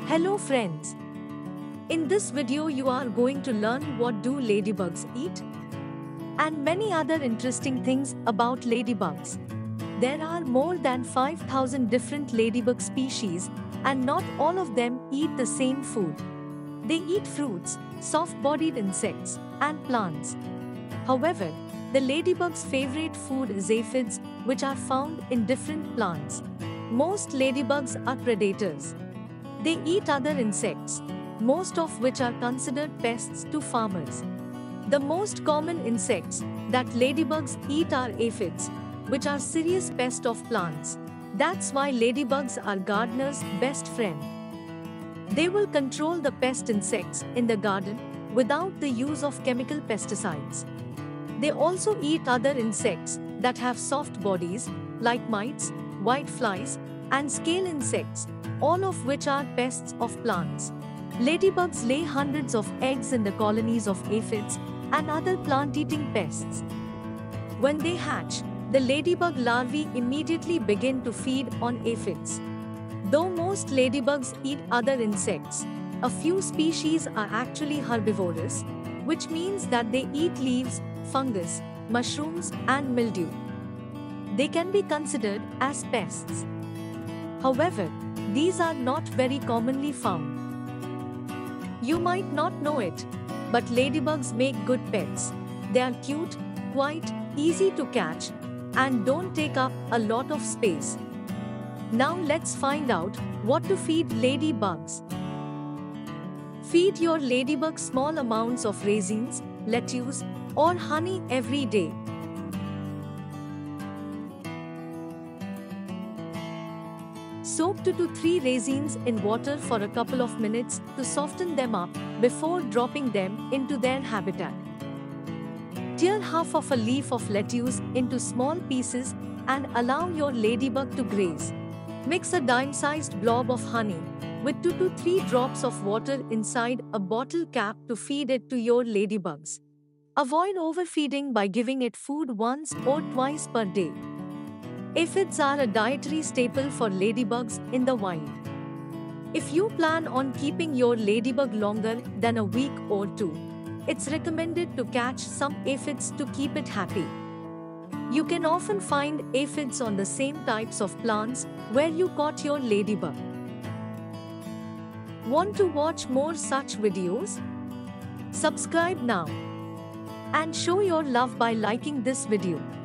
Hello friends. In this video you are going to learn what do ladybugs eat and many other interesting things about ladybugs. There are more than 5,000 different ladybug species and not all of them eat the same food. They eat fruits, soft-bodied insects, and plants. However, the ladybug's favorite food is aphids, which are found in different plants. Most ladybugs are predators. They eat other insects, most of which are considered pests to farmers. The most common insects that ladybugs eat are aphids, which are serious pests of plants. That's why ladybugs are gardeners' best friend. They will control the pest insects in the garden without the use of chemical pesticides. They also eat other insects that have soft bodies, like mites, whiteflies, and scale insects, all of which are pests of plants. Ladybugs lay hundreds of eggs in the colonies of aphids and other plant-eating pests. When they hatch, the ladybug larvae immediately begin to feed on aphids. Though most ladybugs eat other insects, a few species are actually herbivorous, which means that they eat leaves, fungus, mushrooms, and mildew. They can be considered as pests. However, these are not very commonly found. You might not know it, but ladybugs make good pets. They are cute, quite easy to catch, and don't take up a lot of space. Now let's find out what to feed ladybugs. Feed your ladybug small amounts of raisins, lettuce, or honey every day. Soak 2 to 3 raisins in water for a couple of minutes to soften them up before dropping them into their habitat. Tear half of a leaf of lettuce into small pieces and allow your ladybug to graze. Mix a dime-sized blob of honey with 2 to 3 drops of water inside a bottle cap to feed it to your ladybugs. Avoid overfeeding by giving it food once or twice per day. Aphids are a dietary staple for ladybugs in the wild. If you plan on keeping your ladybug longer than a week or two, it's recommended to catch some aphids to keep it happy. You can often find aphids on the same types of plants where you caught your ladybug. Want to watch more such videos? Subscribe now and show your love by liking this video.